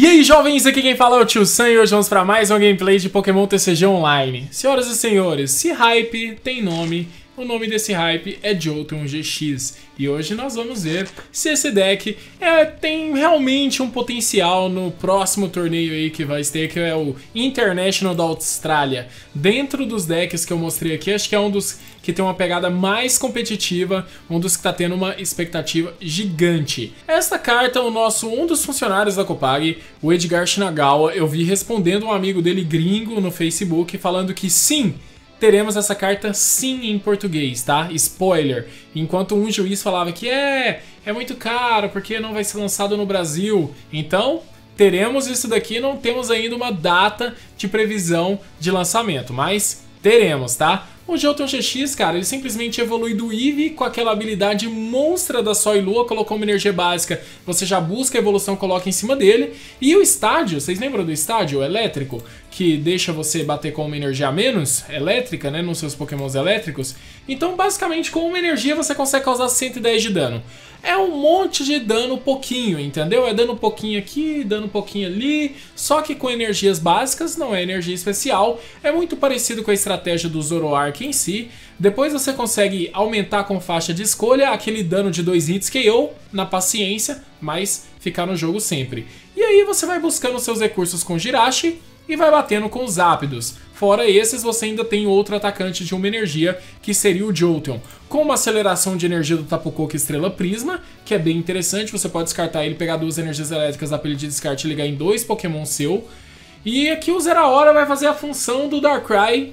aí, jovens, aqui quem fala é o Tio Sam e hoje vamos para mais um gameplay de Pokémon TCG Online. Senhoras e senhores, se hype tem nome, o nome desse hype é Jolteon GX. E hoje nós vamos ver se esse deck tem realmente um potencial no próximo torneio aí que vai ter, que é o International da Austrália. Dentro dos decks que eu mostrei aqui, acho que é um dos que tem uma pegada mais competitiva, um dos que está tendo uma expectativa gigante. Esta carta, um dos funcionários da Copag, o Edgar Shinagawa, eu vi respondendo um amigo dele gringo no Facebook, falando que sim, teremos essa carta sim em português, tá? Spoiler. Enquanto um juiz falava que é muito caro, porque não vai ser lançado no Brasil. Então, teremos isso daqui, não temos ainda uma data de previsão de lançamento, mas teremos, tá? O Jolteon GX, cara, ele simplesmente evolui do Eevee com aquela habilidade monstra da Sol e Lua, colocou uma energia básica, você já busca a evolução, coloca em cima dele. E o estádio, vocês lembram do estádio elétrico, que deixa você bater com uma energia a menos, elétrica, né, nos seus pokémons elétricos? Então, basicamente, com uma energia você consegue causar 110 de dano. É um monte de dano pouquinho, entendeu? É dano pouquinho aqui, dano pouquinho ali, só que com energias básicas, não é energia especial. É muito parecido com a estratégia do Zoroark em si. Depois você consegue aumentar com faixa de escolha aquele dano de 2 hits KO na paciência, mas ficar no jogo sempre. E aí você vai buscando seus recursos com Jirachi e vai batendo com os Zapdos. Fora esses, você ainda tem outro atacante de uma energia, que seria o Jolteon, com uma aceleração de energia do Tapu Koko Estrela Prisma, que é bem interessante. Você pode descartar ele, pegar duas energias elétricas da pilha de descarte e ligar em 2 Pokémon seu. E aqui o Zera Hora vai fazer a função do Darkrai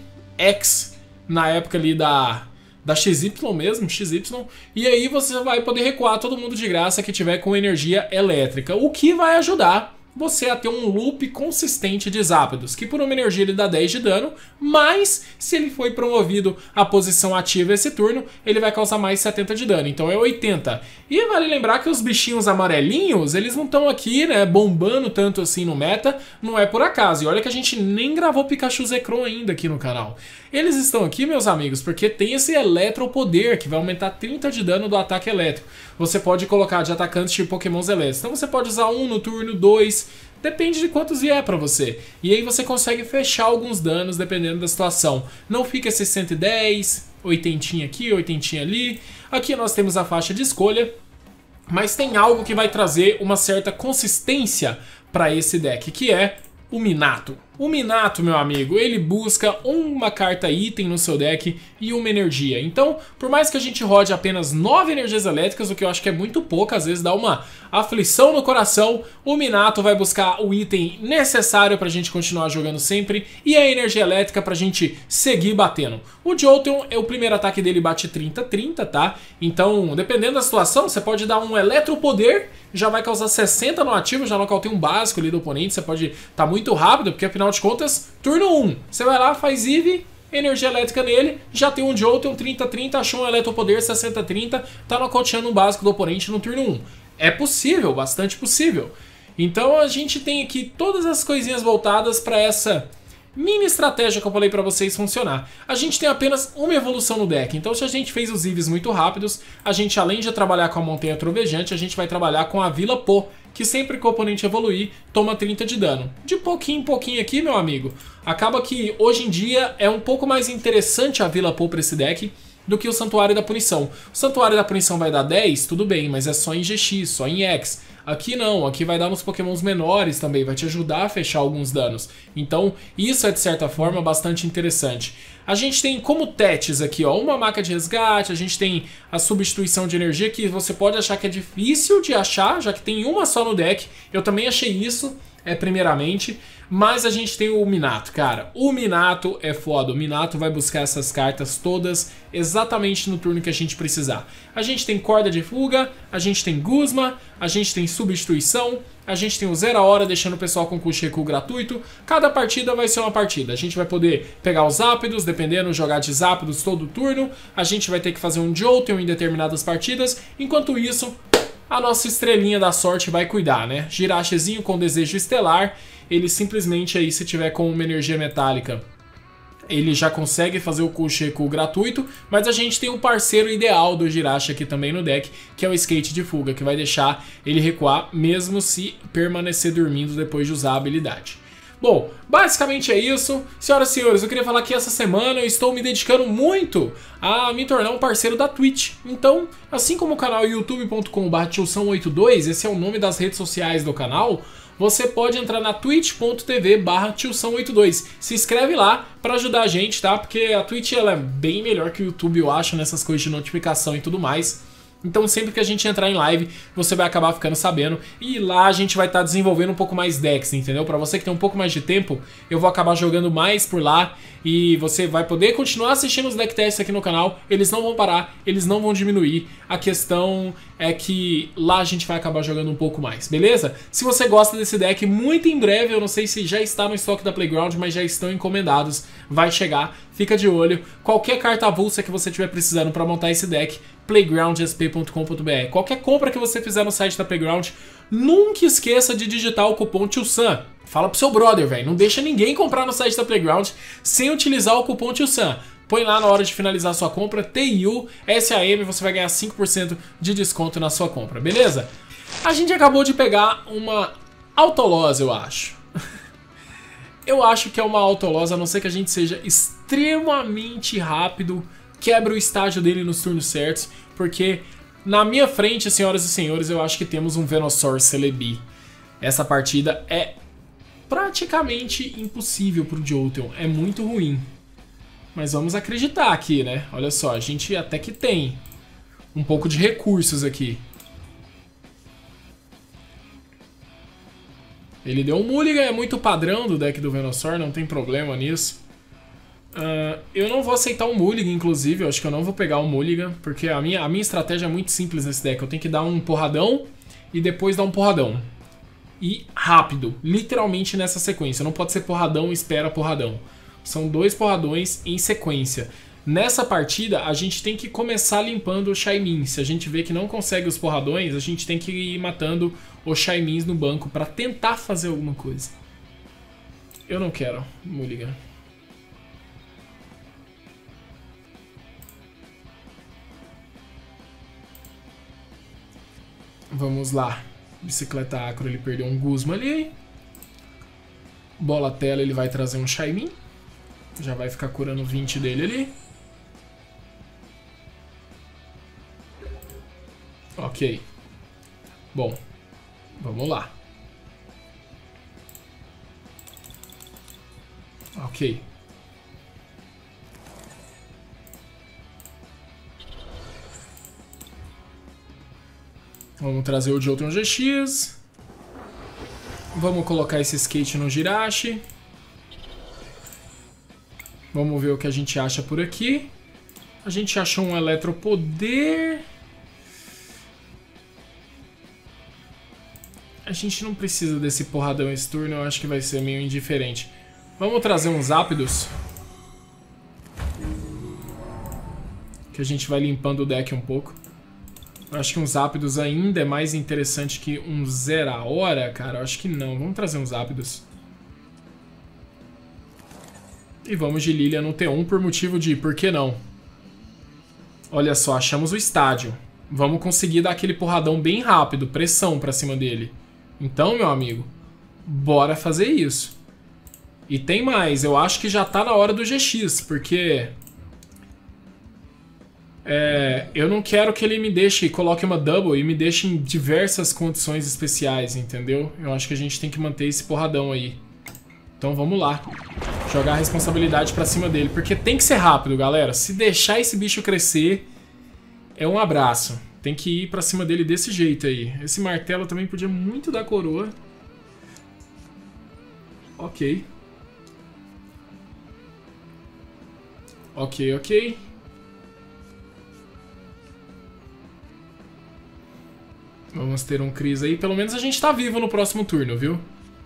X, na época ali da XY mesmo, XY, e aí você vai poder recuar todo mundo de graça que tiver com energia elétrica, o que vai ajudar você a ter um loop consistente de Zapdos, que por uma energia ele dá 10 de dano, mas se ele foi promovido à posição ativa esse turno, ele vai causar mais 70 de dano, então é 80. E vale lembrar que os bichinhos amarelinhos, eles não estão aqui, né, bombando tanto assim no meta, não é por acaso. E olha que a gente nem gravou Pikachu Zekrom ainda aqui no canal. Eles estão aqui, meus amigos, porque tem esse Eletropoder, que vai aumentar 30 de dano do ataque elétrico. Você pode colocar de atacantes de pokémons elétricos. Então você pode usar um no turno, 2, depende de quantos vier pra você. E aí você consegue fechar alguns danos dependendo da situação. Não fica esse 110, 80 aqui, 80 ali. Aqui nós temos a faixa de escolha, mas tem algo que vai trazer uma certa consistência para esse deck, que é o Minato. O Minato, meu amigo, ele busca uma carta item no seu deck e uma energia. Então, por mais que a gente rode apenas 9 energias elétricas, o que eu acho que é muito pouco, às vezes dá uma aflição no coração, o Minato vai buscar o item necessário pra gente continuar jogando sempre e a energia elétrica pra gente seguir batendo. O Jolteon, o primeiro ataque dele bate 30-30, tá? Então, dependendo da situação, você pode dar um Eletropoder, já vai causar 60 no ativo, já nocauteia um básico ali do oponente, você pode estar muito rápido, porque afinal de contas, turno 1, você vai lá, faz Eevee, energia elétrica nele, já tem um Jolteon 30-30, achou um Eletropoder 60-30, tá nocauteando um básico do oponente no turno 1. É possível, bastante possível. Então a gente tem aqui todas as coisinhas voltadas para essa mini estratégia que eu falei pra vocês funcionar. A gente tem apenas uma evolução no deck, então se a gente fez os Eevees muito rápidos, a gente além de trabalhar com a Montanha Trovejante, a gente vai trabalhar com a Vila Po, que sempre que o oponente evoluir, toma 30 de dano. De pouquinho em pouquinho aqui, meu amigo, acaba que hoje em dia é um pouco mais interessante a Vila Po pra esse deck do que o Santuário da Punição. O Santuário da Punição vai dar 10, tudo bem, mas é só em GX, só em X. Aqui não, aqui vai dar nos pokémons menores também, vai te ajudar a fechar alguns danos. Então isso é de certa forma bastante interessante. A gente tem como tetes aqui, ó, uma maca de resgate, a gente tem a substituição de energia que você pode achar que é difícil de achar, já que tem uma só no deck. Eu também achei isso, primeiramente. Mas a gente tem o Minato, cara. O Minato é foda. O Minato vai buscar essas cartas todas exatamente no turno que a gente precisar. A gente tem Corda de Fuga, a gente tem Guzma, a gente tem Substituição, a gente tem o Zera Hora deixando o pessoal com custo de recuo gratuito. Cada partida vai ser uma partida. A gente vai poder pegar os Zapdos, dependendo, jogar de Zapdos todo turno. A gente vai ter que fazer um Jolteon em determinadas partidas. Enquanto isso, a nossa estrelinha da sorte vai cuidar, né? Jirachizinho com Desejo Estelar. Ele simplesmente aí, se tiver com uma energia metálica, ele já consegue fazer o Kush recuo gratuito, mas a gente tem o parceiro ideal do Jirachi aqui também no deck, que é o Skate de Fuga, que vai deixar ele recuar mesmo se permanecer dormindo depois de usar a habilidade. Bom, basicamente é isso. Senhoras e senhores, eu queria falar que essa semana eu estou me dedicando muito a me tornar um parceiro da Twitch. Então, assim como o canal youtube.com/tilsão82, esse é o nome das redes sociais do canal, você pode entrar na twitch.tv/tilsão82. Se inscreve lá para ajudar a gente, tá? Porque a Twitch ela é bem melhor que o YouTube, eu acho, nessas coisas de notificação e tudo mais. Então sempre que a gente entrar em live, você vai acabar ficando sabendo. E lá a gente vai estar desenvolvendo um pouco mais decks, entendeu? Pra você que tem um pouco mais de tempo, eu vou acabar jogando mais por lá. E você vai poder continuar assistindo os deck tests aqui no canal. Eles não vão parar, eles não vão diminuir. A questão é que lá a gente vai acabar jogando um pouco mais, beleza? Se você gosta desse deck, muito em breve, eu não sei se já está no estoque da Playground, mas já estão encomendados. Vai chegar, fica de olho. Qualquer carta avulsa que você estiver precisando para montar esse deck, playgroundsp.com.br. Qualquer compra que você fizer no site da Playground, nunca esqueça de digitar o cupom TIOSAM. Fala pro seu brother, velho. Não deixa ninguém comprar no site da Playground sem utilizar o cupom TIOSAM. Põe lá na hora de finalizar a sua compra, TIUSAM, você vai ganhar 5% de desconto na sua compra, beleza? A gente acabou de pegar uma Autoloss, eu acho. Eu acho que é uma Autoloss, a não ser que a gente seja extremamente rápido, quebra o estágio dele nos turnos certos, porque na minha frente, senhoras e senhores, eu acho que temos um Venusaur Celebi. Essa partida é praticamente impossível pro Jolteon, é muito ruim. Mas vamos acreditar aqui, né? Olha só, a gente até que tem um pouco de recursos aqui. Ele deu um Mulligan, é muito padrão do deck do Venusaur, não tem problema nisso. Eu não vou aceitar o Mulligan, inclusive, eu acho que eu não vou pegar o Mulligan, porque a minha estratégia é muito simples nesse deck. Eu tenho que dar um porradão e depois dar um porradão. E rápido, literalmente nessa sequência. Não pode ser porradão e espera porradão. São 2 porradões em sequência. Nessa partida, a gente tem que começar limpando o Shaymin. Se a gente vê que não consegue os porradões, a gente tem que ir matando os Shaymins no banco pra tentar fazer alguma coisa. Eu não quero Mulligan. Vamos lá. Bicicleta Acro, ele perdeu um Guzma ali. Bola tela, ele vai trazer um Shaymin. Já vai ficar curando 20 dele ali. Ok. Bom, vamos lá. Ok. Vamos trazer o Jolteon GX. Vamos colocar esse Skate no Jirachi. Vamos ver o que a gente acha por aqui. A gente achou um Eletropoder. A gente não precisa desse porradão esse turno, eu acho que vai ser meio indiferente. Vamos trazer uns Zapdos. Que a gente vai limpando o deck um pouco. Eu acho que uns Zapdos ainda é mais interessante que um Zeraora, cara. Eu acho que não. Vamos trazer uns Zapdos. E vamos de Lilia no T1 por motivo de por que não? Olha só, achamos o estádio. Vamos conseguir dar aquele porradão bem rápido, pressão pra cima dele. Então, meu amigo, bora fazer isso. E tem mais, eu acho que já tá na hora do GX, porque... eu não quero que ele me deixe, coloque uma double e me deixe em diversas condições especiais, entendeu? Eu acho que a gente tem que manter esse porradão aí. Então vamos lá. Jogar a responsabilidade pra cima dele. Porque tem que ser rápido, galera. Se deixar esse bicho crescer, é um abraço. Tem que ir pra cima dele desse jeito aí. Esse martelo também podia muito dar coroa. Ok. Ok, ok. Vamos ter um Cris aí. Pelo menos a gente tá vivo no próximo turno, viu?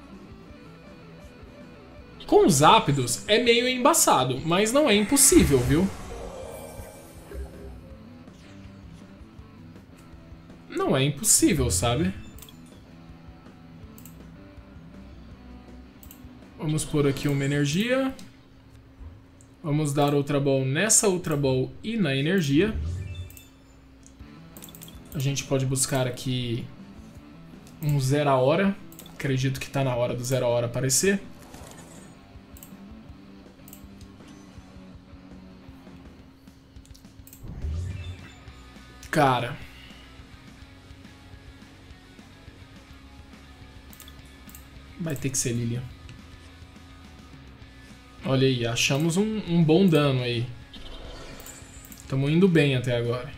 Com os Zapdos é meio embaçado, mas não é impossível, viu? Não é impossível, sabe? Vamos pôr aqui uma energia. Vamos dar Ultra Ball nessa Ultra Ball e na energia. A gente pode buscar aqui um 0 a hora. Acredito que tá na hora do 0 a hora aparecer. Cara. Vai ter que ser Lilian. Olha aí, achamos um bom dano aí. Estamos indo bem até agora.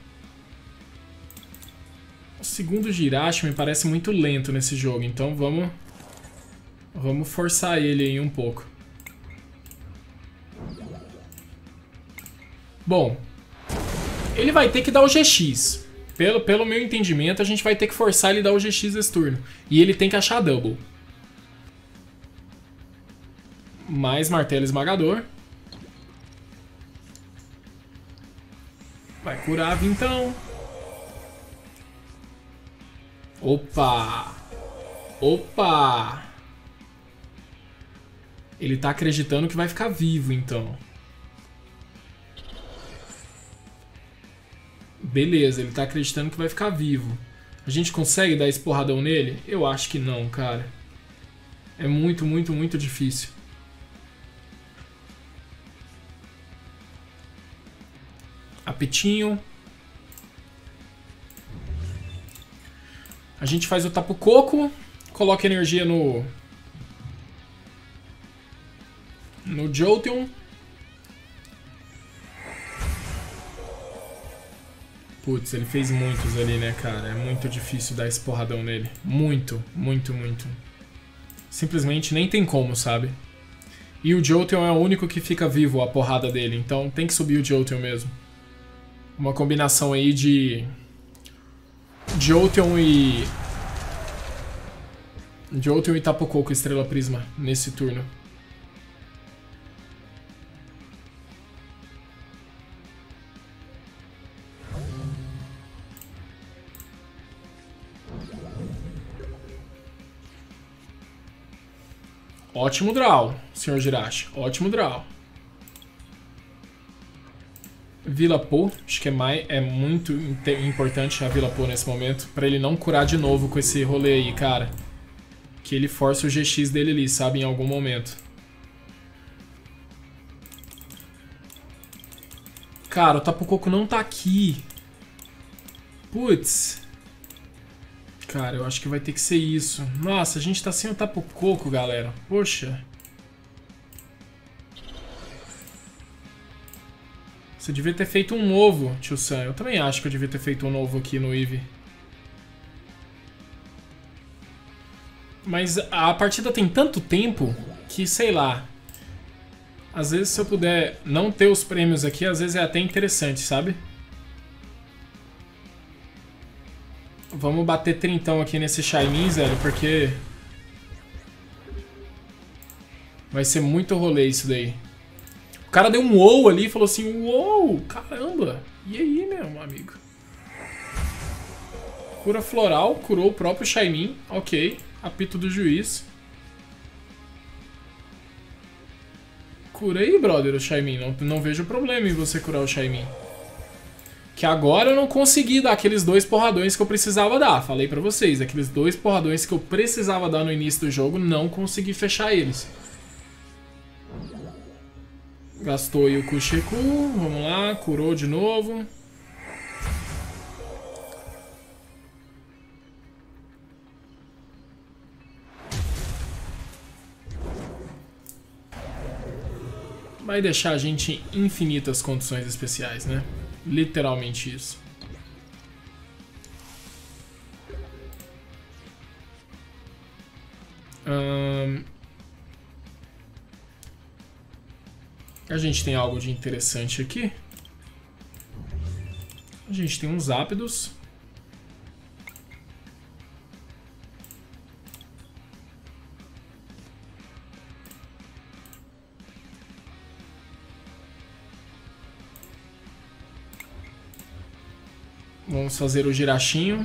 O segundo Jirachi me parece muito lento nesse jogo, então vamos forçar ele aí um pouco. Bom, ele vai ter que dar o GX. Pelo meu entendimento, a gente vai ter que forçar ele a dar o GX esse turno. E ele tem que achar Double. Mais martelo esmagador. Vai curar, Vintão. Opa! Opa! Ele tá acreditando que vai ficar vivo, então. Beleza, ele tá acreditando que vai ficar vivo. A gente consegue dar esse porradão nele? Eu acho que não, cara. É muito, muito, muito difícil. Apetinho. A gente faz o Tapu Koko, coloca energia no Jolteon. Putz, ele fez muitos ali, né, cara? É muito difícil dar esse porradão nele. Muito, muito, muito. Simplesmente nem tem como, sabe? E o Jolteon é o único que fica vivo a porrada dele, então tem que subir o Jolteon mesmo. Uma combinação aí de Jolteon e Tapu Koko Estrela Prisma nesse turno. Ótimo draw, Sr. Jirachi. Ótimo draw. Vila Po, acho que é muito importante a Vila Po nesse momento, pra ele não curar de novo com esse rolê aí, cara. Que ele force o GX dele ali, sabe, em algum momento. Cara, o Tapu Koko não tá aqui. Putz. Cara, eu acho que vai ter que ser isso. Nossa, a gente tá sem o Tapu Koko, galera. Poxa. Você devia ter feito um novo, Tio Sam. Eu também acho que eu devia ter feito um novo aqui no Eevee. Mas a partida tem tanto tempo que, sei lá. Às vezes, se eu puder não ter os prêmios aqui, às vezes é até interessante, sabe? Vamos bater trintão aqui nesse Shaymin, velho, porque vai ser muito rolê isso daí. O cara deu um wow ali e falou assim, uou, caramba. E aí, meu amigo? Cura floral, curou o próprio Shaymin, ok. Apito do juiz. Cura aí, brother, o Shaymin. Não vejo problema em você curar o Shaymin. Que agora eu não consegui dar aqueles 2 porradões que eu precisava dar. Falei pra vocês, aqueles 2 porradões que eu precisava dar no início do jogo, não consegui fechar eles. Gastou aí o Kushiku, vamos lá, curou de novo. Vai deixar a gente em infinitas condições especiais, né? Literalmente isso. A gente tem algo de interessante aqui. A gente tem uns Zapdos. Vamos fazer o Jirachinho.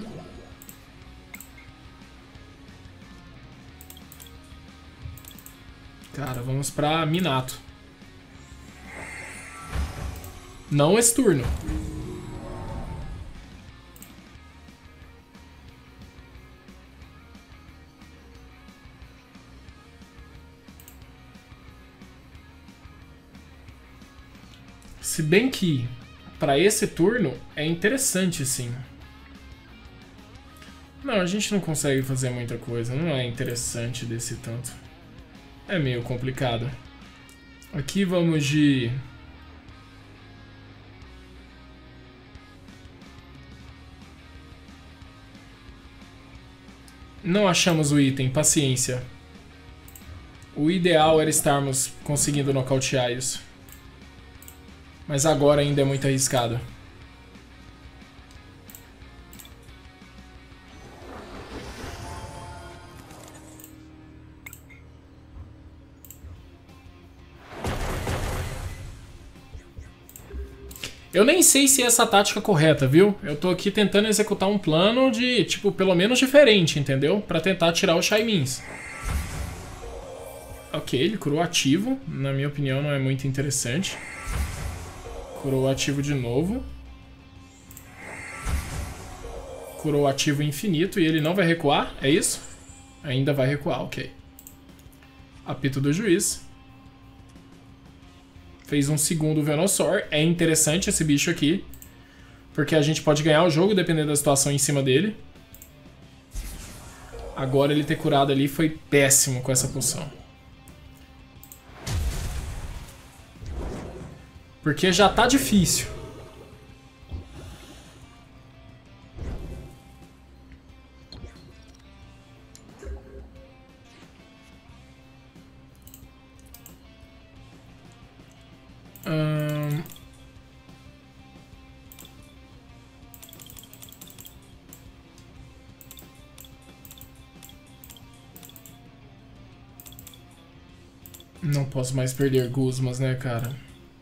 Cara, vamos pra Minato. Não esse turno. Se bem que, para esse turno, é interessante sim. Não, a gente não consegue fazer muita coisa. Não é interessante desse tanto. É meio complicado. Aqui vamos de... Não achamos o item, paciência. O ideal era estarmos conseguindo nocautear isso. Mas agora ainda é muito arriscado. Eu nem sei se é essa a tática correta, viu? Eu tô aqui tentando executar um plano de, tipo, pelo menos diferente, entendeu? Pra tentar tirar os Shaimins. Ok, ele curou ativo. Na minha opinião, não é muito interessante. Curou ativo de novo. Curou ativo infinito e ele não vai recuar, é isso? Ainda vai recuar, ok. Apito do juiz. Fez um segundo Venusaur. É interessante esse bicho aqui, porque a gente pode ganhar o jogo dependendo da situação em cima dele. Agora ele ter curado ali foi péssimo com essa poção. Porque já tá difícil. Não posso mais perder Guzmas, né, cara?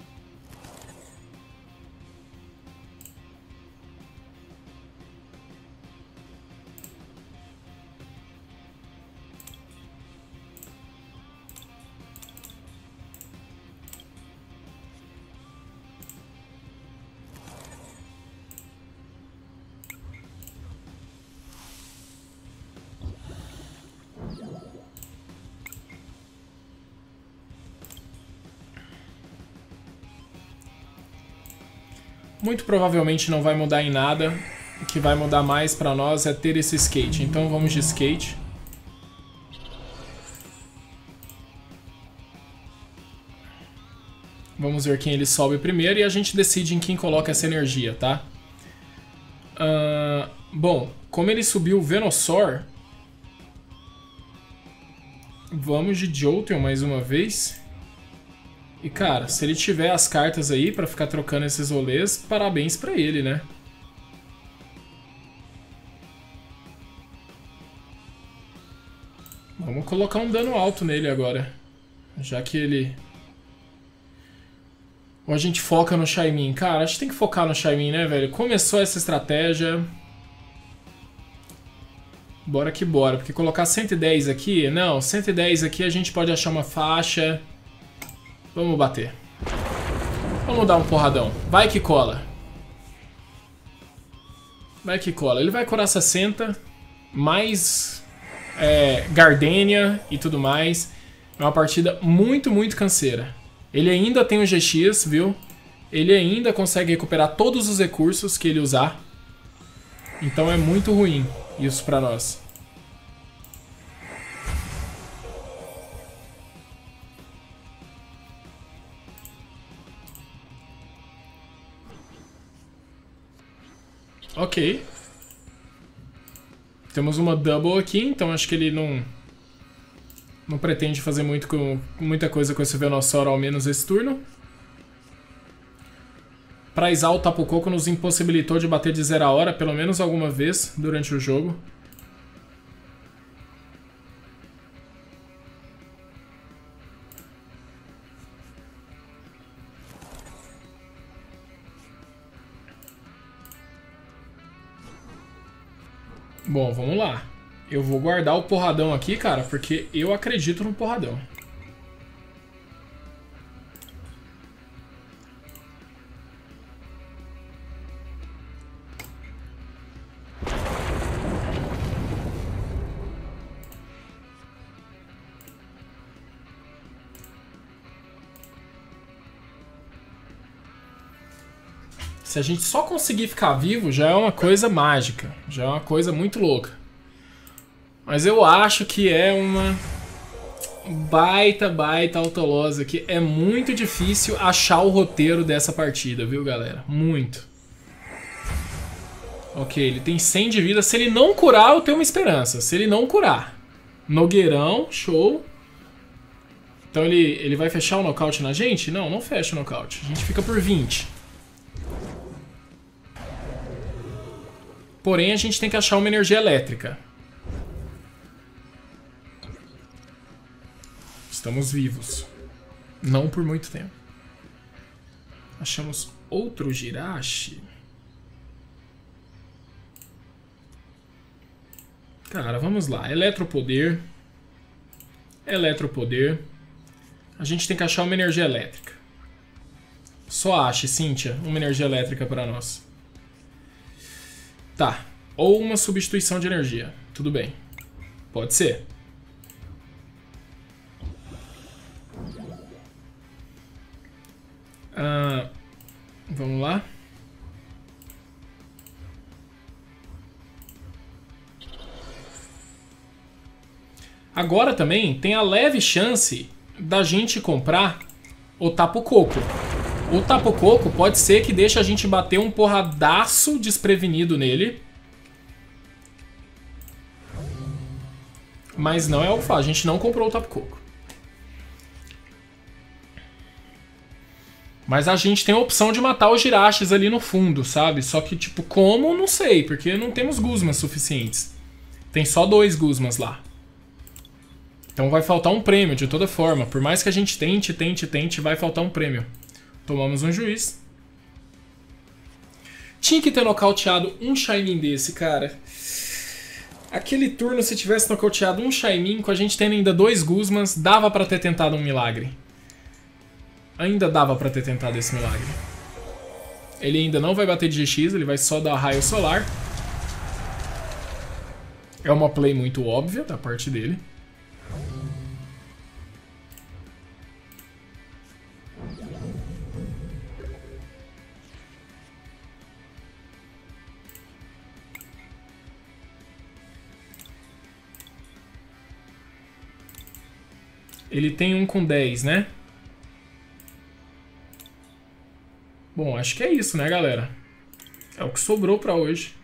Muito provavelmente não vai mudar em nada. O que vai mudar mais pra nós é ter esse skate. Então vamos de skate. Vamos ver quem ele sobe primeiro e a gente decide em quem coloca essa energia, tá? Bom, como ele subiu o Venusaur, vamos de Jolteon mais uma vez. E cara, se ele tiver as cartas aí pra ficar trocando esses rolês, parabéns pra ele, né? Vamos colocar um dano alto nele agora. Já que ele... Ou a gente foca no Shaymin. Cara, a gente tem que focar no Shaymin, né, velho? Começou essa estratégia. Bora que bora. Porque colocar 110 aqui... Não, 110 aqui a gente pode achar uma faixa... Vamos bater. Vamos dar um porradão. Vai que cola. Vai que cola. Ele vai curar 60. Mais Gardenia e tudo mais. É uma partida muito, muito canseira. Ele ainda tem o GX, viu? Ele ainda consegue recuperar todos os recursos que ele usar. Então é muito ruim isso pra nós. Ok. Temos uma double aqui, então acho que ele não pretende fazer muita coisa com esse Venusaur, ao menos esse turno. Pra o Tapu Koko nos impossibilitou de bater de 0 a hora, pelo menos alguma vez durante o jogo. Bom, vamos lá. Eu vou guardar o porradão aqui, cara, porque eu acredito no porradão. Se a gente só conseguir ficar vivo, já é uma coisa mágica. Já é uma coisa muito louca. Mas eu acho que é uma baita autolosa que é muito difícil achar o roteiro dessa partida, viu, galera? Muito. Ok, ele tem 100 de vida. Se ele não curar, eu tenho uma esperança. Se ele não curar. Nogueirão, show. Então ele vai fechar o nocaute na gente? Não, não fecha o nocaute. A gente fica por 20. Porém, a gente tem que achar uma energia elétrica. Estamos vivos. Não por muito tempo. Achamos outro Jirachi. Cara, vamos lá. Eletropoder. Eletropoder. A gente tem que achar uma energia elétrica. Só ache, Cíntia, uma energia elétrica para nós. Tá. Ou uma substituição de energia. Tudo bem. Pode ser. Vamos lá. Agora também tem a leve chance da gente comprar o tapu-coco. O tapu-coco pode ser que deixe a gente bater um porradaço desprevenido nele. Mas não é o que faz. A gente não comprou o tapu-coco. Mas a gente tem a opção de matar os Jirachis ali no fundo, sabe? Só que, tipo, como? Não sei, porque não temos gusmas suficientes. Tem só 2 gusmas lá. Então vai faltar um prêmio, de toda forma. Por mais que a gente tente, vai faltar um prêmio. Tomamos um juiz. Tinha que ter nocauteado um Shaymin desse, cara. Aquele turno, se tivesse nocauteado um Shaymin, com a gente tendo ainda 2 gusmas, dava pra ter tentado um milagre. Ainda dava pra ter tentado esse milagre. Ele ainda não vai bater de GX, ele vai só dar raio solar. É uma play muito óbvia da parte dele. Ele tem um com 10, né? Bom, acho que é isso, né, galera? É o que sobrou pra hoje.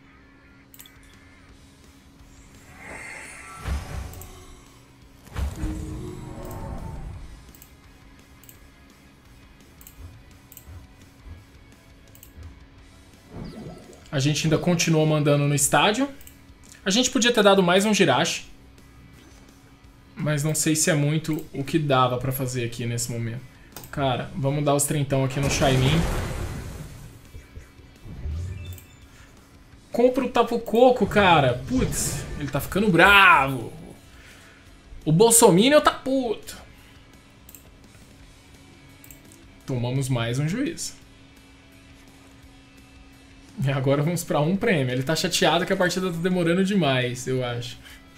A gente ainda continua mandando no estádio. A gente podia ter dado mais um Jirachi. Mas não sei se é muito o que dava pra fazer aqui nesse momento. Cara, vamos dar os trintão aqui no Shaymin. Compra o tapu-coco, cara. Putz, ele tá ficando bravo. O Bolsominion tá puto. Tomamos mais um juiz. E agora vamos pra um prêmio. Ele tá chateado que a partida tá demorando demais, eu acho.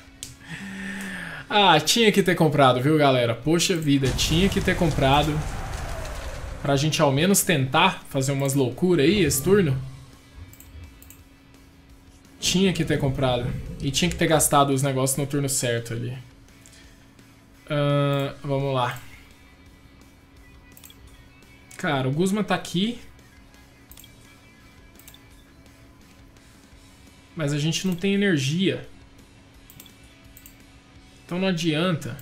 Ah, tinha que ter comprado, viu, galera? Poxa vida, tinha que ter comprado. Pra gente ao menos tentar fazer umas loucuras aí esse turno. Tinha que ter comprado. E tinha que ter gastado os negócios no turno certo ali. Vamos lá. Cara, o Guzman tá aqui. Mas a gente não tem energia. Então não adianta.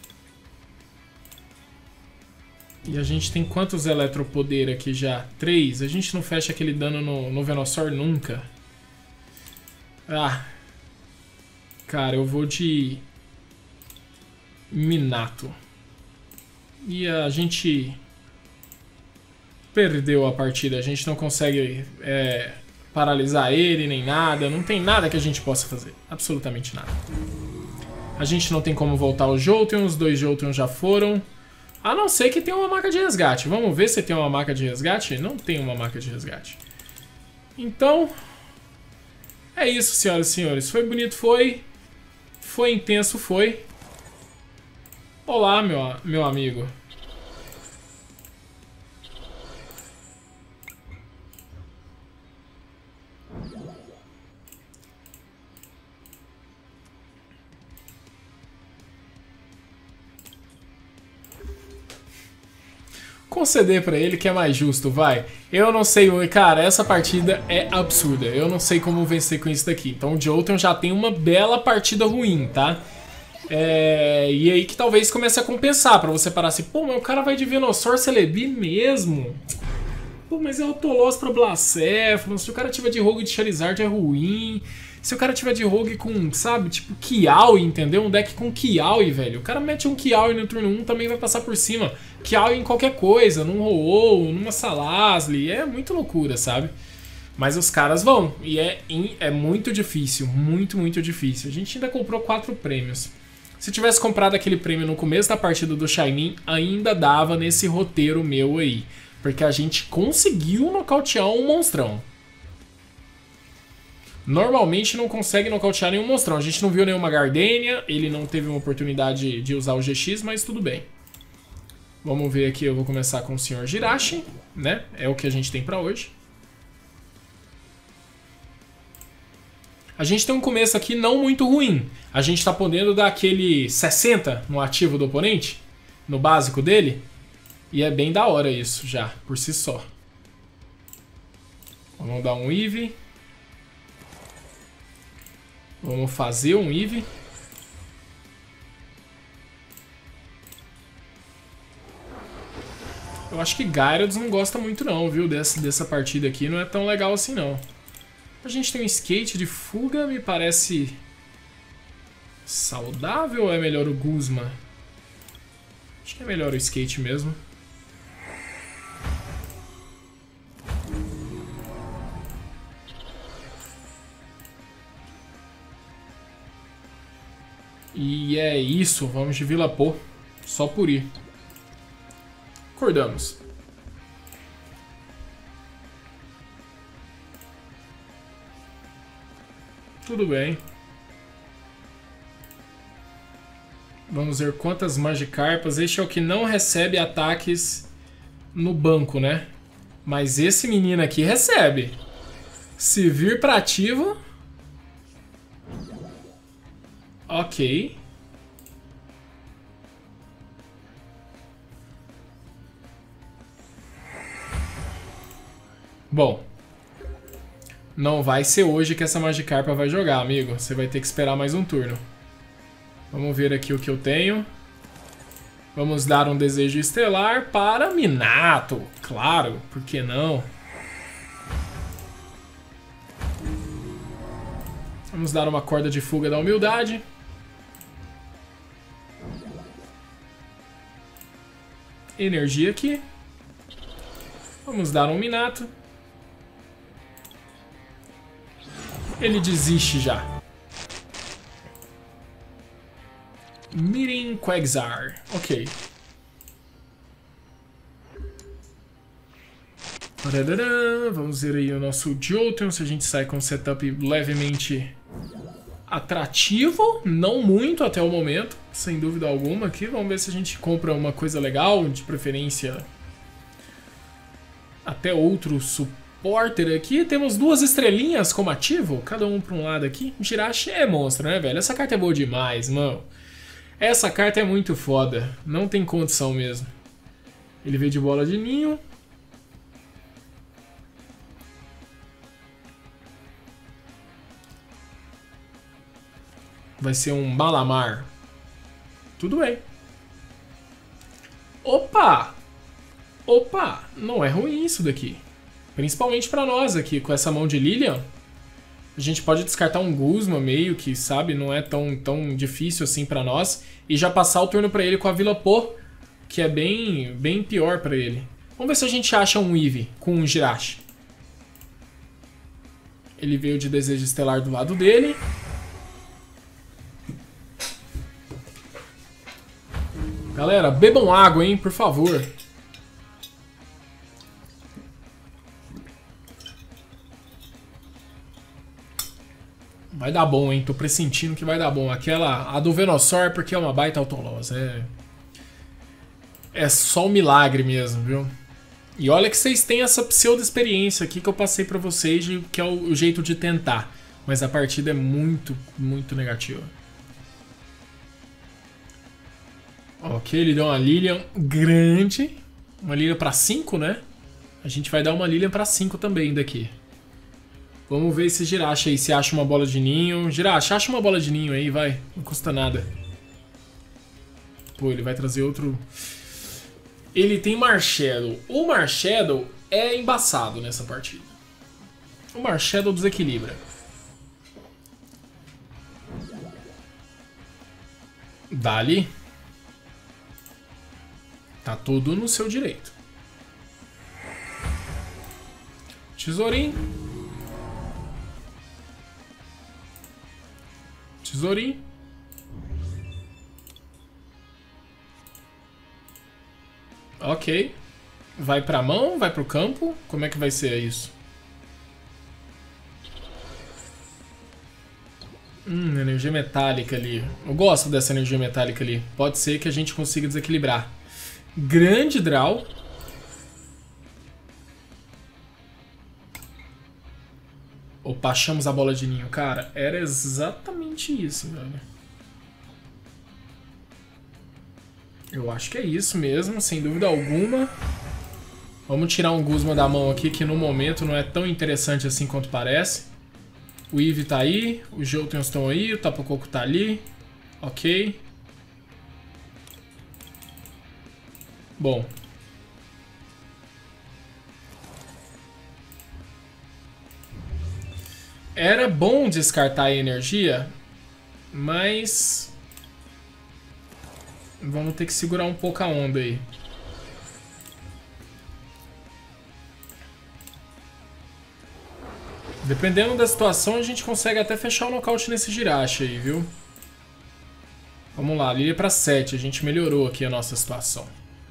E a gente tem quantos eletropoder aqui já? 3. A gente não fecha aquele dano no Venusaur nunca. Ah. Cara, eu vou de Minato. E a gente perdeu a partida. A gente não consegue paralisar ele nem nada. Não tem nada que a gente possa fazer. Absolutamente nada. A gente não tem como voltar os Jolteon. Os 2 Jolteon já foram. A não ser que tenha uma marca de resgate. Vamos ver se tem uma marca de resgate? Não tem uma marca de resgate. Então, é isso, senhoras e senhores. Foi bonito, foi. Foi intenso, foi. Olá, meu amigo. Conceder pra ele que é mais justo, vai. Eu não sei, cara, essa partida é absurda. Eu não sei como vencer com isso daqui. Então o Jolteon já tem uma bela partida ruim, tá? E aí que talvez comece a compensar pra você parar assim, pô, mas o cara vai de Venusaur Celebi mesmo? Pô, mas é Autoloss pra Blacephalon, se o cara tiver de Rogue de Charizard é ruim. Se o cara tiver de Rogue com, sabe, tipo Kiawe, entendeu? Um deck com Kiawe, velho. O cara mete um Kiawe no turno 1, também vai passar por cima. Kiawe em qualquer coisa, num Ho-Oh, numa Salazzle, é muito loucura, sabe? Mas os caras vão, e é muito difícil, muito, muito difícil. A gente ainda comprou 4 prêmios. Se tivesse comprado aquele prêmio no começo da partida do Shaymin, ainda dava nesse roteiro meu aí. Porque a gente conseguiu nocautear um monstrão. Normalmente não consegue nocautear nenhum monstrão. A gente não viu nenhuma Gardenia, ele não teve uma oportunidade de usar o GX, mas tudo bem. Vamos ver aqui, eu vou começar com o Sr. Jirachi, né? É o que a gente tem pra hoje. A gente tem um começo aqui não muito ruim. A gente tá podendo dar aquele 60 no ativo do oponente, no básico dele. E é bem da hora isso já, por si só. Vamos dar um Eevee. Vamos fazer um Eevee. Eu acho que Gyarados não gosta muito não, viu? Dessa partida aqui não é tão legal assim não. A gente tem um Skate de fuga, me parece saudável ou é melhor o Guzma? Acho que é melhor o Skate mesmo. E é isso, vamos de Villapô, só por ir. Acordamos. Tudo bem. Vamos ver quantas Magikarpas. Este é o que não recebe ataques no banco, né? Mas esse menino aqui recebe. Se vir para ativo... Ok. Bom. Não vai ser hoje que essa Magikarpa vai jogar, amigo. Você vai ter que esperar mais um turno. Vamos ver aqui o que eu tenho. Vamos dar um desejo estelar para Minato. Claro, por que não? Vamos dar uma corda de fuga da humildade. Energia aqui. Vamos dar um Minato. Ele desiste já. Mirin Quagsar. Ok. Vamos ver aí o nosso Jolteon, se a gente sai com um setup levemente atrativo. Não muito até o momento, sem dúvida alguma aqui. Vamos ver se a gente compra uma coisa legal, de preferência até outro supporter aqui. Temos 2 estrelinhas como ativo, cada um para um lado aqui. Jirachi é monstro, né, velho? Essa carta é boa demais, mano. Essa carta é muito foda, não tem condição mesmo. Ele veio de bola de ninho. Vai ser um Malamar. Tudo bem. Opa! Opa! Não é ruim isso daqui. Principalmente pra nós aqui, com essa mão de Lilian. A gente pode descartar um Guzma meio que, sabe, não é tão difícil assim pra nós. E já passar o turno pra ele com a Villapô, que é bem pior pra ele. Vamos ver se a gente acha um Eevee com um Jirachi. Ele veio de Desejo Estelar do lado dele. Galera, bebam água, hein, por favor. Vai dar bom, hein? Tô pressentindo que vai dar bom. A do Venusaur, porque é uma baita Autoloss. É só um milagre mesmo, viu? E olha que vocês têm essa pseudo-experiência aqui que eu passei pra vocês, que é o jeito de tentar. Mas a partida é muito, muito negativa. Ok, ele deu uma Lilian grande. Uma Lilian pra 5, né? A gente vai dar uma Lilian pra 5 também daqui. Vamos ver esse Jirachi aí, se acha uma bola de ninho. Jirachi, acha uma bola de ninho aí, vai. Não custa nada. Pô, ele vai trazer outro... Ele tem Marshadow. O Marshadow é embaçado nessa partida. O Marshadow desequilibra. Dali. Tá tudo no seu direito. Tesourinho. Tesourinho. Ok. Vai pra mão? Vai pro campo? Como é que vai ser isso? Energia metálica ali. Eu gosto dessa energia metálica ali. Pode ser que a gente consiga desequilibrar. Grande draw. Opa, achamos a bola de ninho. Cara, era exatamente isso, velho. Eu acho que é isso mesmo, sem dúvida alguma. Vamos tirar um Guzma da mão aqui, que no momento não é tão interessante assim quanto parece. O Eevee tá aí, os Jolteons estão aí, o Tapu Koko tá ali. Ok. Bom. Era bom descartar a energia, mas... vamos ter que segurar um pouco a onda aí. Dependendo da situação, a gente consegue até fechar o nocaute nesse Jirachi aí, viu? Vamos lá, Lilia pra 7. A gente melhorou aqui a nossa situação.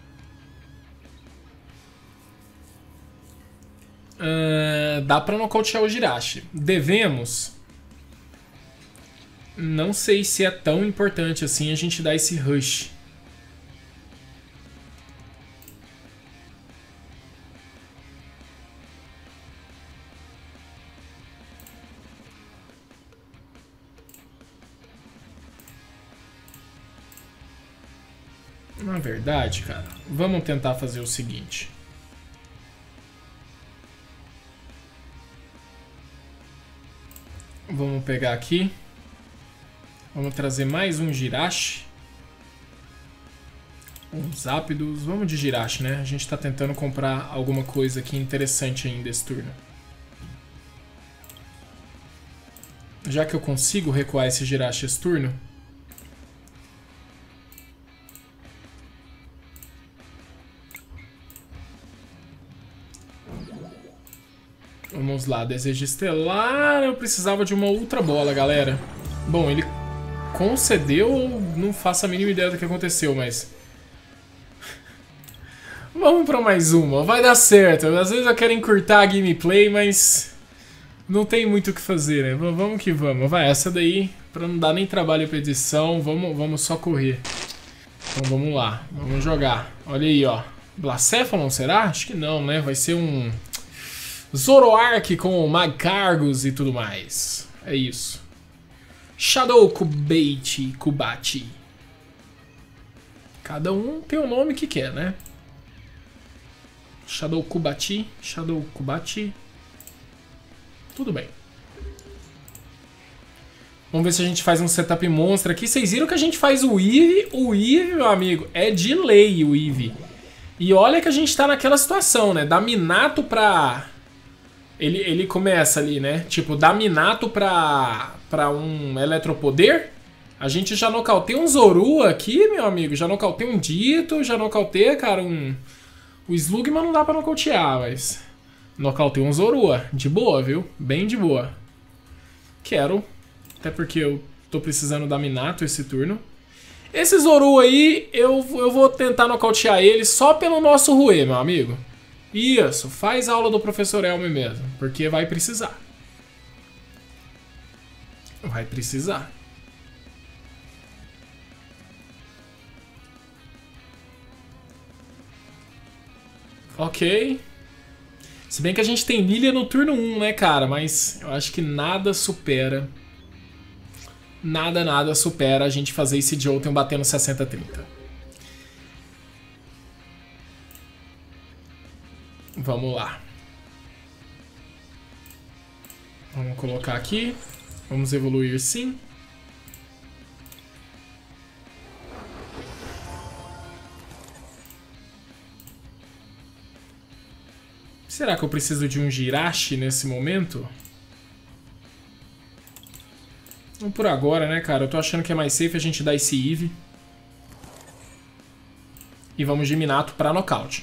Dá pra nocautear o Jirachi. Devemos. Não sei se é tão importante assim a gente dar esse rush. Na verdade, cara, vamos tentar fazer o seguinte. Vamos pegar aqui. Vamos trazer mais um Jirachi. Uns Zapdos. Vamos de Jirachi, né? A gente tá tentando comprar alguma coisa aqui interessante ainda esse turno. Já que eu consigo recuar esse Jirachi esse turno... Vamos lá, desejo estelar. Eu precisava de uma ultra bola, galera. Bom, ele concedeu, não faço a mínima ideia do que aconteceu, mas... Vamos pra mais uma, vai dar certo. Às vezes eu quero encurtar a gameplay, mas... não tem muito o que fazer, né? Vamos que vamos. Vai, essa daí, pra não dar nem trabalho pra edição, vamos só correr. Então vamos lá, vamos jogar. Olha aí, ó. Blacephalon, será? Acho que não, né? Vai ser um... Zoroark com Magcargos e tudo mais. É isso. Shadow Kubati. Cada um tem o nome que quer, né? Shadow Kubati. Tudo bem. Vamos ver se a gente faz um setup monstro aqui. Vocês viram que a gente faz o Eevee? O Eevee, meu amigo, é de lei o Eevee. E olha que a gente tá naquela situação, né? Da Minato pra... Ele começa ali, né? Tipo, da Minato pra um Eletropoder. A gente já nocauteia um Zorua aqui, meu amigo. Já nocauteia um Ditto, já nocauteia, cara, um... O Slugma não dá pra nocautear, mas... Nocauteia um Zorua. De boa, viu? Bem de boa. Quero. Até porque eu tô precisando da Minato esse turno. Esse Zorua aí, eu vou tentar nocautear ele só pelo nosso Rue, meu amigo. Isso, faz a aula do Professor Elmer mesmo, porque vai precisar. Vai precisar. Ok. Se bem que a gente tem Lilia no turno 1, né, cara? Mas eu acho que nada supera. Nada supera a gente fazer esse Jolteon batendo 60-30. Vamos lá. Vamos colocar aqui. Vamos evoluir sim. Será que eu preciso de um Jirachi nesse momento? Não por agora, né, cara? Eu tô achando que é mais safe a gente dar esse Eve. E vamos de Minato pra nocaute.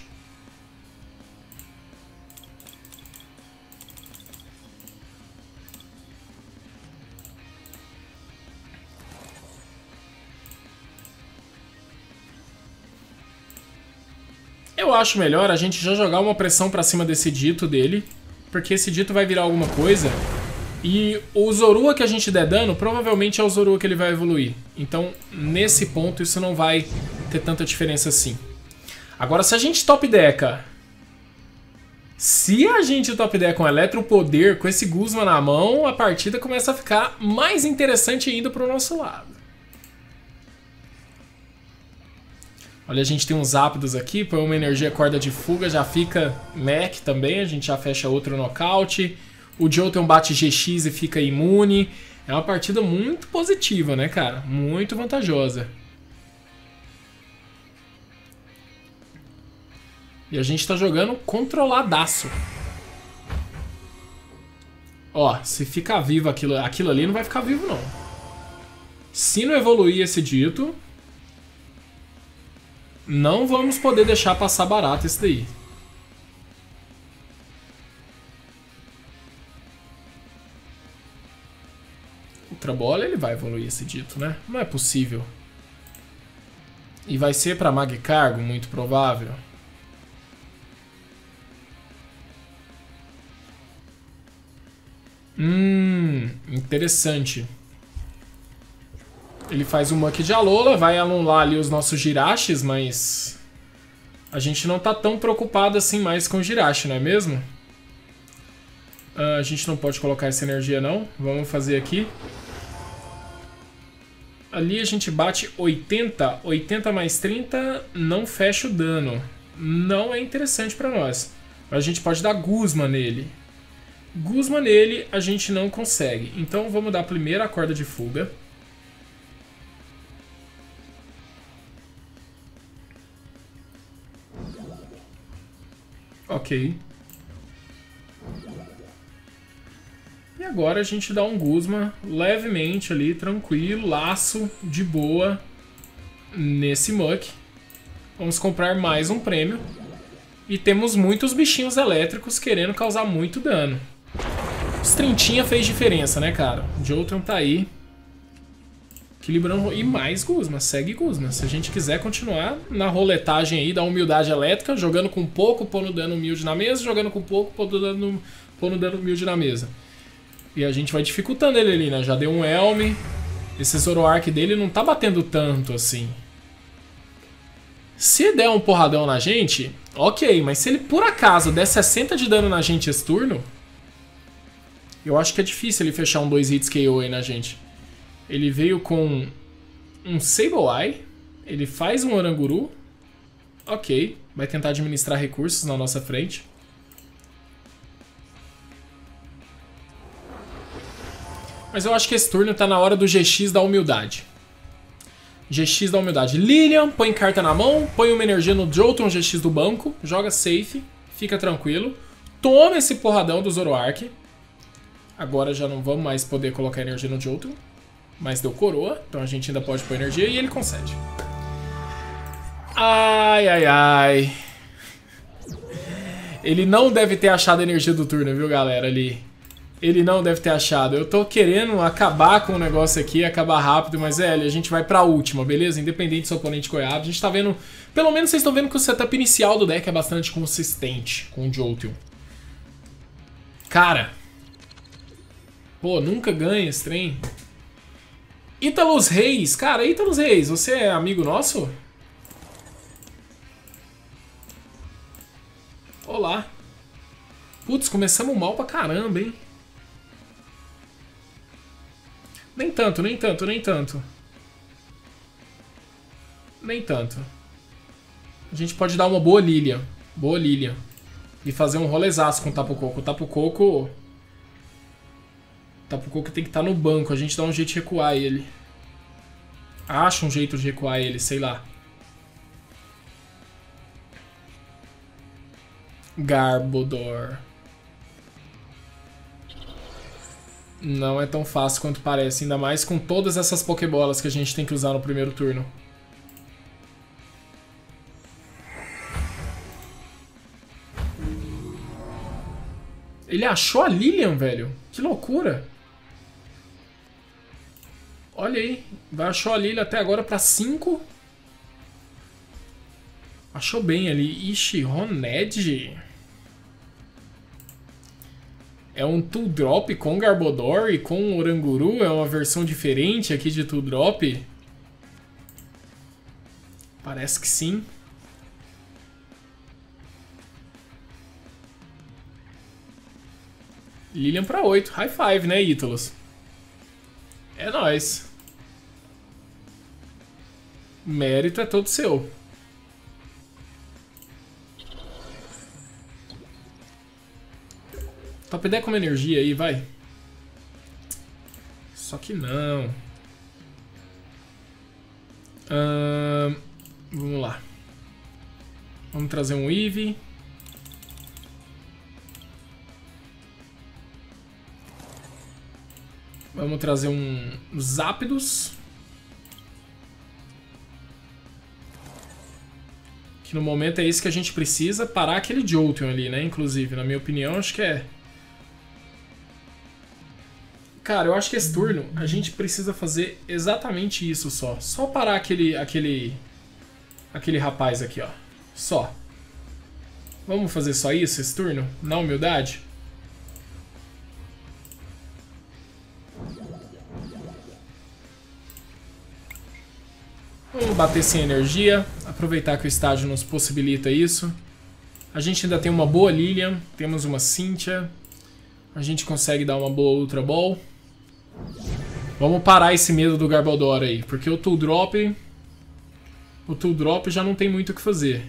Eu acho melhor a gente já jogar uma pressão pra cima desse dito dele, porque esse dito vai virar alguma coisa, e o Zorua que a gente der dano, provavelmente é o Zorua que ele vai evoluir. Então, nesse ponto, isso não vai ter tanta diferença assim. Agora, se a gente top decka... Se a gente top decka com Eletropoder, com esse Guzma na mão, a partida começa a ficar mais interessante ainda pro nosso lado. Olha, a gente tem uns Zapdos aqui, põe uma energia corda de fuga, já fica mech também, a gente já fecha outro nocaute. O Jolteon bate GX e fica imune. É uma partida muito positiva, né, cara? Muito vantajosa. E a gente tá jogando controladaço. Ó, se ficar vivo aquilo ali, não vai ficar vivo, não. Se não evoluir esse dito... Não vamos poder deixar passar barato isso daí. Ultra Bola, ele vai evoluir esse dito, né? Não é possível. E vai ser pra Magikargo, muito provável. Interessante. Ele faz o Muck de Alola, vai anular ali os nossos Jirachis, mas... A gente não tá tão preocupado assim mais com o Jirachi, não é mesmo? A gente não pode colocar essa energia não. Vamos fazer aqui. Ali a gente bate 80. 80 mais 30 não fecha o dano. Não é interessante pra nós. Mas a gente pode dar Guzma nele. Guzma nele a gente não consegue. Então vamos dar primeiro a corda de fuga. Ok. E agora a gente dá um Guzma levemente ali, tranquilo, laço, de boa, nesse Muck. Vamos comprar mais um prêmio. E temos muitos bichinhos elétricos querendo causar muito dano. Os 30 fez diferença, né, cara? O Jolteon tá aí. Equilibrando. E mais Guzma, segue Guzma. Se a gente quiser continuar na roletagem aí da humildade elétrica, jogando com pouco, pondo dano humilde na mesa, jogando com pouco, pondo dano humilde na mesa. E a gente vai dificultando ele ali, né? Já deu um Elm. Esse Zoroark dele não tá batendo tanto assim. Se der um porradão na gente, ok. Mas se ele por acaso der 60 de dano na gente esse turno, eu acho que é difícil ele fechar um 2 hits KO aí na gente. Ele veio com um Sableye. Ele faz um Oranguru. Ok. Vai tentar administrar recursos na nossa frente. Mas eu acho que esse turno tá na hora do GX da humildade. GX da humildade. Lilian, põe carta na mão. Põe uma energia no Jolteon GX do banco. Joga safe. Fica tranquilo. Toma esse porradão do Zoroark. Agora já não vamos mais poder colocar energia no Jolteon. Mas deu coroa, então a gente ainda pode pôr energia e ele concede. Ai, ai, ai. Ele não deve ter achado a energia do turno, viu, galera, ali. Ele não deve ter achado. Eu tô querendo acabar com o negócio aqui, acabar rápido, mas, velho, a gente vai pra última, beleza? Independente se o oponente coiado. A gente tá vendo... Pelo menos vocês estão vendo que o setup inicial do deck é bastante consistente com o Jolteon. Cara. Pô, nunca ganha esse trem. Ítalos Reis. Cara, Ítalos Reis, você é amigo nosso? Putz, começamos mal pra caramba, hein? Nem tanto, nem tanto, nem tanto. Nem tanto. A gente pode dar uma boa Lilian. Boa Lilian. E fazer um rolezaço com o Tapu Koko. O Tapu Koko tem que estar no banco. A gente dá um jeito de recuar ele. Acha um jeito de recuar ele, sei lá. Garbodor. Não é tão fácil quanto parece, ainda mais com todas essas Pokébolas que a gente tem que usar no primeiro turno. Ele achou a Lilian, velho. Que loucura. Olha aí. Achou a Lilian até agora pra 5. Achou bem ali. Ixi, Roned. É um Tool Drop com Garbodor e com Oranguru. É uma versão diferente aqui de Tool Drop. Parece que sim. Lilian pra 8. High five, né, Ítalos? É nóis. Mérito é todo seu. Top deck com uma energia aí, vai. Só que não. Vamos lá. Vamos trazer um Eevee. Vamos trazer um Zapdos. Que no momento é isso que a gente precisa. Parar aquele Jolteon ali, né? Inclusive, na minha opinião, acho que é... Cara, eu acho que esse turno a gente precisa fazer exatamente isso só. Só parar aquele rapaz aqui, ó. Só. Vamos fazer só isso esse turno? Na humildade? Vamos bater sem energia. Aproveitar que o estádio nos possibilita isso. A gente ainda tem uma boa Lilian. Temos uma Cynthia. A gente consegue dar uma boa Ultra Ball. Vamos parar esse medo do Garbodor aí, porque o Tool Drop já não tem muito o que fazer.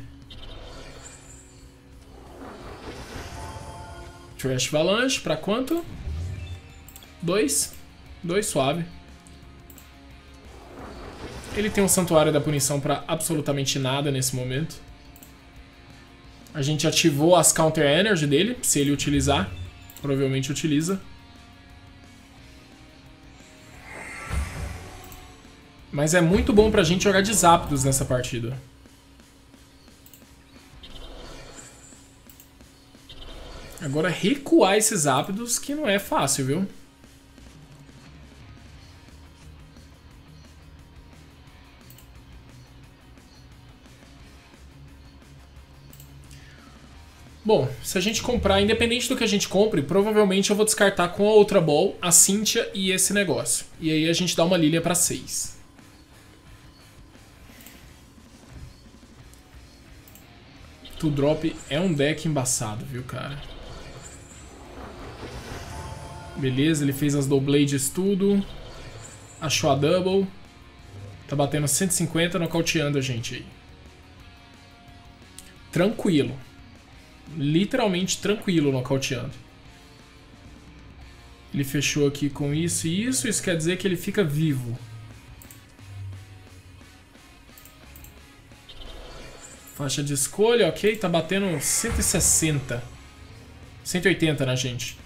Trash Avalanche, pra quanto? 2. 2 suave. Ele tem um Santuário da Punição pra absolutamente nada nesse momento. A gente ativou as Counter Energy dele, se ele utilizar. Provavelmente utiliza. Mas é muito bom pra gente jogar de Zapdos nessa partida. Agora recuar esses Zapdos que não é fácil, viu? Bom, se a gente comprar, independente do que a gente compre, provavelmente eu vou descartar com a Ultra Ball, a Cynthia e esse negócio. E aí a gente dá uma Lilian pra 6. Tool Drop é um deck embaçado, viu, cara? Beleza, ele fez as Doublades tudo. Achou a Double. Tá batendo 150, nocauteando a gente aí. Tranquilo. Literalmente tranquilo nocauteando. Ele fechou aqui com isso e isso. Isso quer dizer que ele fica vivo. Faixa de escolha, ok. Tá batendo 160. 180 na gente.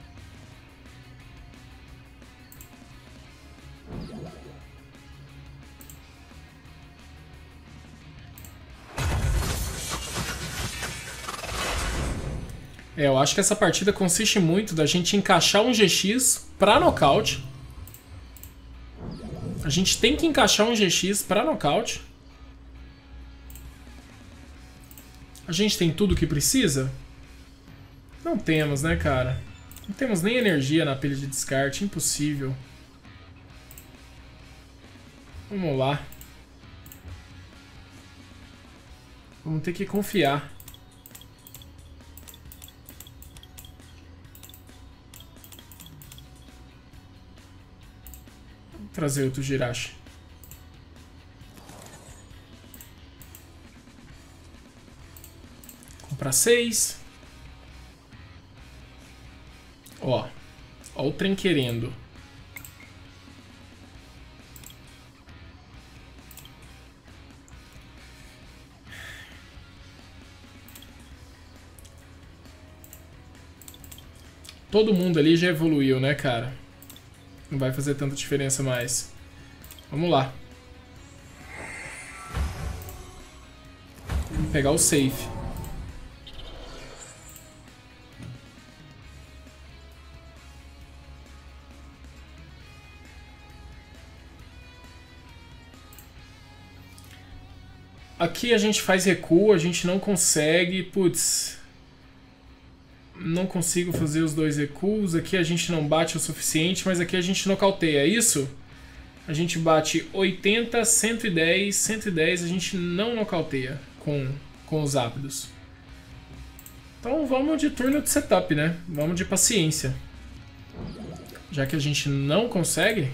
É, eu acho que essa partida consiste muito da gente encaixar um GX pra nocaute. A gente tem que encaixar um GX pra nocaute. A gente tem tudo o que precisa? Não temos, né, cara? Não temos nem energia na pilha de descarte, impossível. Vamos lá. Vamos ter que confiar. Trazer outro Jirachi. Comprar 6. Ó o trem querendo. Todo mundo ali já evoluiu, né, cara? Não vai fazer tanta diferença mais. Vamos lá. Vamos pegar o safe. Aqui a gente faz recuo, a gente não consegue. Putz. Não consigo fazer os dois recuos. Aqui a gente não bate o suficiente, mas aqui a gente nocauteia. É isso? A gente bate 80, 110, 110. A gente não nocauteia com os ápidos. Então vamos de turno de setup, né? Vamos de paciência. Já que a gente não consegue...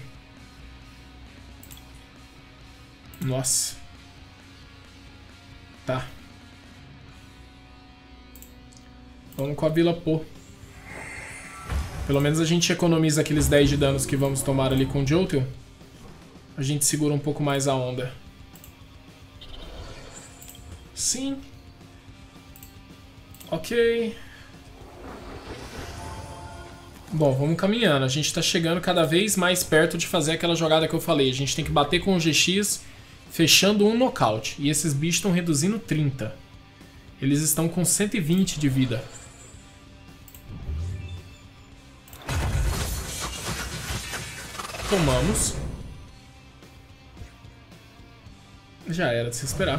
Nossa. Tá. Vamos com a Vila Pô. Pelo menos a gente economiza aqueles 10 de danos que vamos tomar ali com o Jolteon. A gente segura um pouco mais a onda. Sim. Ok. Bom, vamos caminhando. A gente tá chegando cada vez mais perto de fazer aquela jogada que eu falei. A gente tem que bater com o GX, fechando um nocaute. E esses bichos estão reduzindo 30. Eles estão com 120 de vida. Tomamos. Já era de se esperar.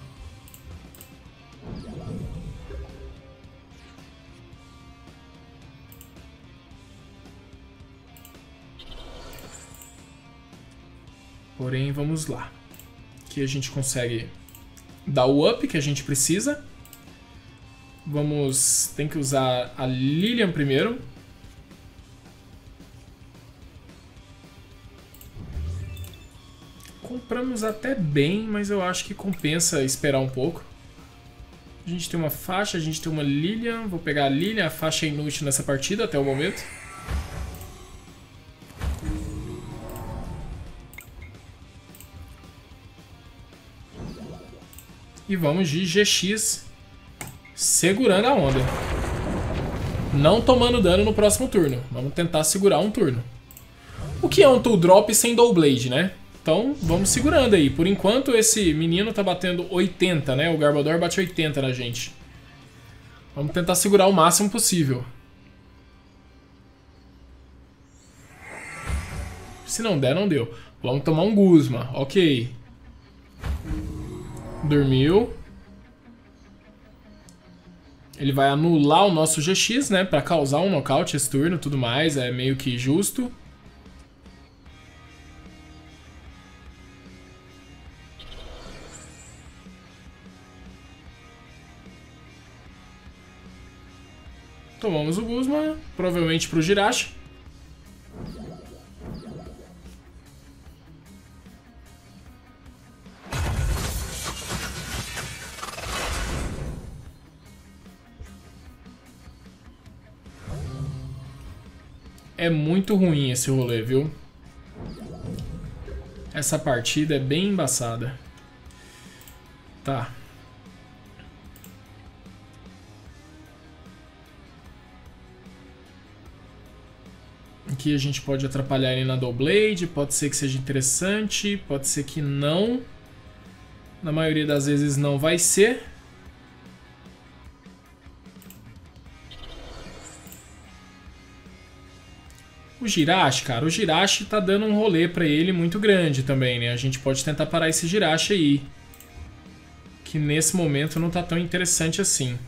Porém, vamos lá. Aqui a gente consegue dar o up que a gente precisa. Vamos... Tem que usar a Lilian primeiro. Compramos até bem, mas eu acho que compensa esperar um pouco. A gente tem uma faixa, a gente tem uma Lilian. Vou pegar a Lilian, a faixa é inútil nessa partida até o momento. E vamos de GX segurando a onda. Não tomando dano no próximo turno. Vamos tentar segurar um turno. O que é um Tool Drop sem Doublade, né? Então vamos segurando aí. Por enquanto esse menino tá batendo 80, né? O Garbodor bate 80 na gente. Vamos tentar segurar o máximo possível. Se não der, não deu. Vamos tomar um Guzma. Ok. Dormiu. Ele vai anular o nosso GX, né? Pra causar um nocaute esse turno e tudo mais. É meio que justo. Tomamos o Guzma, provavelmente pro Jirachi. É muito ruim esse rolê, viu? Essa partida é bem embaçada. Tá. Aqui a gente pode atrapalhar ele na Doublade, pode ser que seja interessante, pode ser que não. Na maioria das vezes não vai ser. O Jirachi, cara, o Jirachi tá dando um rolê pra ele muito grande também, né? A gente pode tentar parar esse Jirachi aí. Que nesse momento não tá tão interessante assim.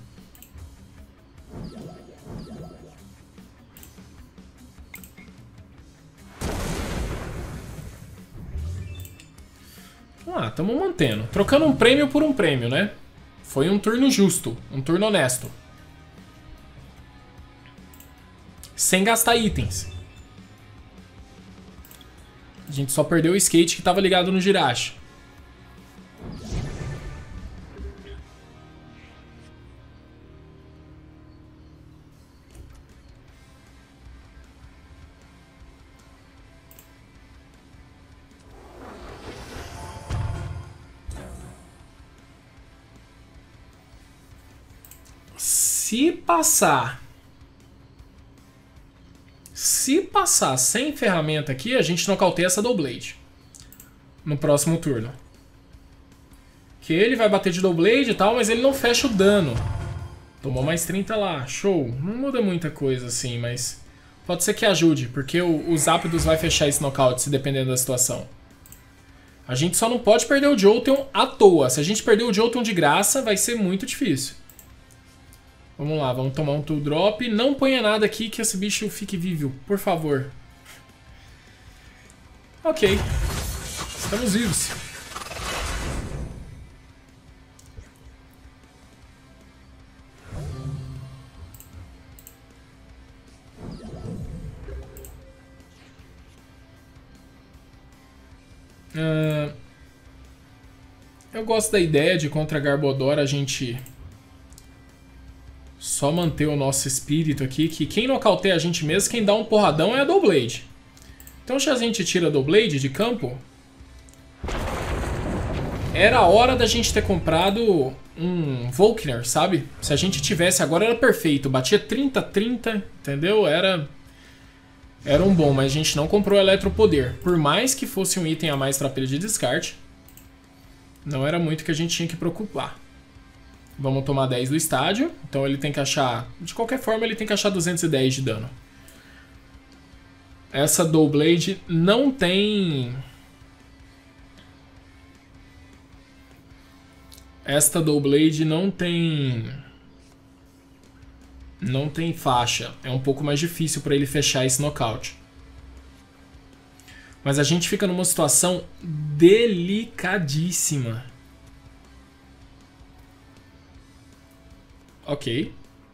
Ah, estamos mantendo. Trocando um prêmio por um prêmio, né? Foi um turno justo, um turno honesto. Sem gastar itens. A gente só perdeu o skate que tava ligado no Jirachi. Se passar sem ferramenta aqui, a gente nocauteia essa Doublade no próximo turno. Que ele vai bater de Doublade e tal, mas ele não fecha o dano. Tomou mais 30 lá, show. Não muda muita coisa assim, mas pode ser que ajude, porque o Zapdos vai fechar esse nocaute, se dependendo da situação. A gente só não pode perder o Jolteon à toa. Se a gente perder o Jolteon de graça, vai ser muito difícil. Vamos lá, vamos tomar um Tool Drop. Não ponha nada aqui que esse bicho fique vivo, por favor. Ok. Estamos vivos. Eu gosto da ideia de contra Garbodor a gente só manter o nosso espírito aqui, que quem nocauteia a gente mesmo, quem dá um porradão é a Doublade. Então se a gente tira a Doublade de campo, era a hora da gente ter comprado um Volkner, sabe? Se a gente tivesse agora era perfeito, batia 30-30, entendeu? Era um bom, mas a gente não comprou Eletropoder. Por mais que fosse um item a mais para pilha de descarte, não era muito que a gente tinha que preocupar. Vamos tomar 10 do estádio. Então ele tem que achar... De qualquer forma, ele tem que achar 210 de dano. Essa Doublade não tem... Esta Doublade não tem... Não tem faixa. É um pouco mais difícil para ele fechar esse nocaute. Mas a gente fica numa situação delicadíssima. Ok.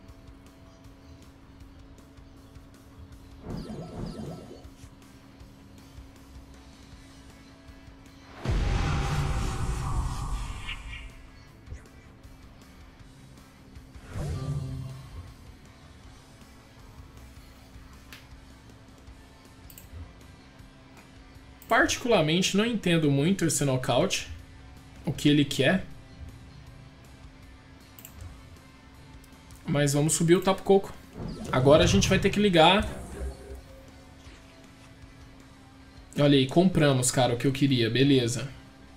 Particularmente não entendo muito esse nocaute. O que ele quer. Mas vamos subir o Tapu Koko. Agora a gente vai ter que ligar. Olha aí, compramos, cara, o que eu queria. Beleza.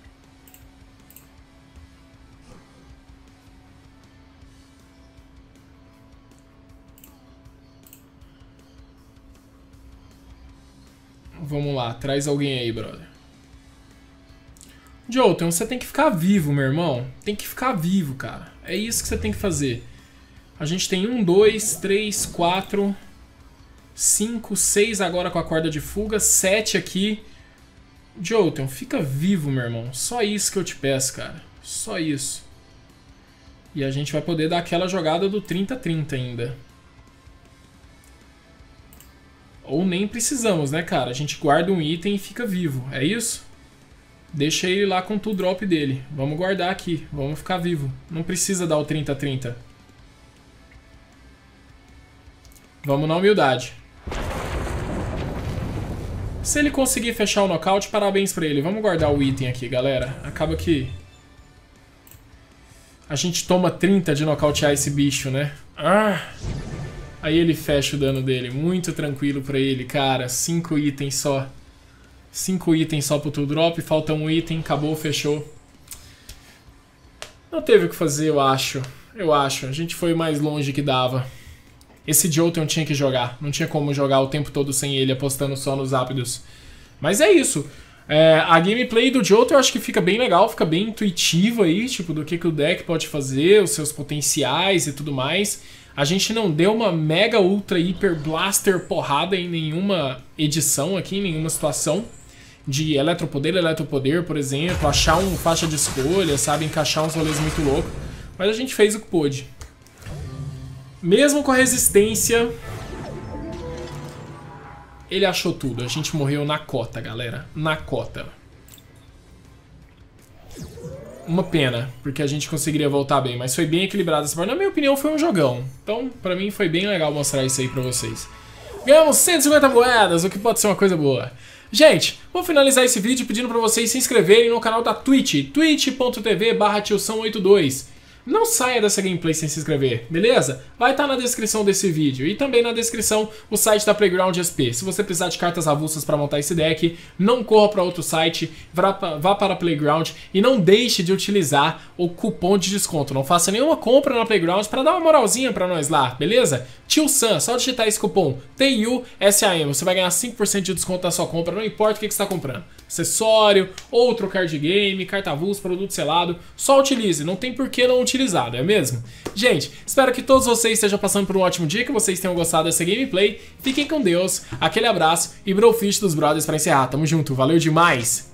Vamos lá, traz alguém aí, brother. Jolteon, você tem que ficar vivo, meu irmão. Tem que ficar vivo, cara. É isso que você tem que fazer. A gente tem 1, 2, 3, 4, 5, 6 agora com a corda de fuga, 7 aqui. Jolteon, fica vivo, meu irmão. Só isso que eu te peço, cara. Só isso. E a gente vai poder dar aquela jogada do 30-30 ainda. Ou nem precisamos, né, cara? A gente guarda um item e fica vivo. É isso? Deixa ele lá com o Tool Drop dele. Vamos guardar aqui. Vamos ficar vivo. Não precisa dar o 30-30. Vamos na humildade. Se ele conseguir fechar o nocaute, parabéns pra ele. Vamos guardar o item aqui, galera. Acaba que a gente toma 30 de nocautear esse bicho, né? Aí ele fecha o dano dele. Muito tranquilo pra ele, cara. 5 itens só. 5 itens só pro Tool Drop. Falta um item. Acabou, fechou. Não teve o que fazer, eu acho. Eu acho. A gente foi mais longe que dava. Esse Jolteon tinha que jogar. Não tinha como jogar o tempo todo sem ele, apostando só nos Zapdos. Mas é isso. A gameplay do Jolteon eu acho que fica bem legal, fica bem intuitivo aí, tipo, do que o deck pode fazer, os seus potenciais e tudo mais. A gente não deu uma mega, ultra, hiper, blaster porrada em nenhuma edição aqui, em nenhuma situação. De eletropoder, por exemplo, achar um faixa de escolha, sabe, encaixar uns rolês muito loucos. Mas a gente fez o que pôde. Mesmo com a resistência, Ele achou tudo. A gente morreu na cota, galera. Na cota. Uma pena, porque a gente conseguiria voltar bem, mas foi bem equilibrado essa parte. Na minha opinião, foi um jogão. Então, pra mim, foi bem legal mostrar isso aí pra vocês. Ganhamos 150 moedas, o que pode ser uma coisa boa. Gente, vou finalizar esse vídeo pedindo pra vocês se inscreverem no canal da Twitch, twitch.tv/tilsão82. Não saia dessa gameplay sem se inscrever, beleza? Vai estar na descrição desse vídeo e também na descrição o site da Playground SP. Se você precisar de cartas avulsas para montar esse deck, não corra para outro site, vá para a Playground e não deixe de utilizar o cupom de desconto. Não faça nenhuma compra na Playground para dar uma moralzinha para nós lá, beleza? TILSAM, só digitar esse cupom TIUSAM, você vai ganhar 5% de desconto na sua compra, não importa o que você está comprando. Acessório, outro card game, carta avulsa, produto selado, só utilize, não tem por que não utilizar, não é mesmo? Gente, espero que todos vocês estejam passando por um ótimo dia, que vocês tenham gostado dessa gameplay. Fiquem com Deus, aquele abraço e Brofish dos Brothers pra encerrar. Tamo junto, valeu demais!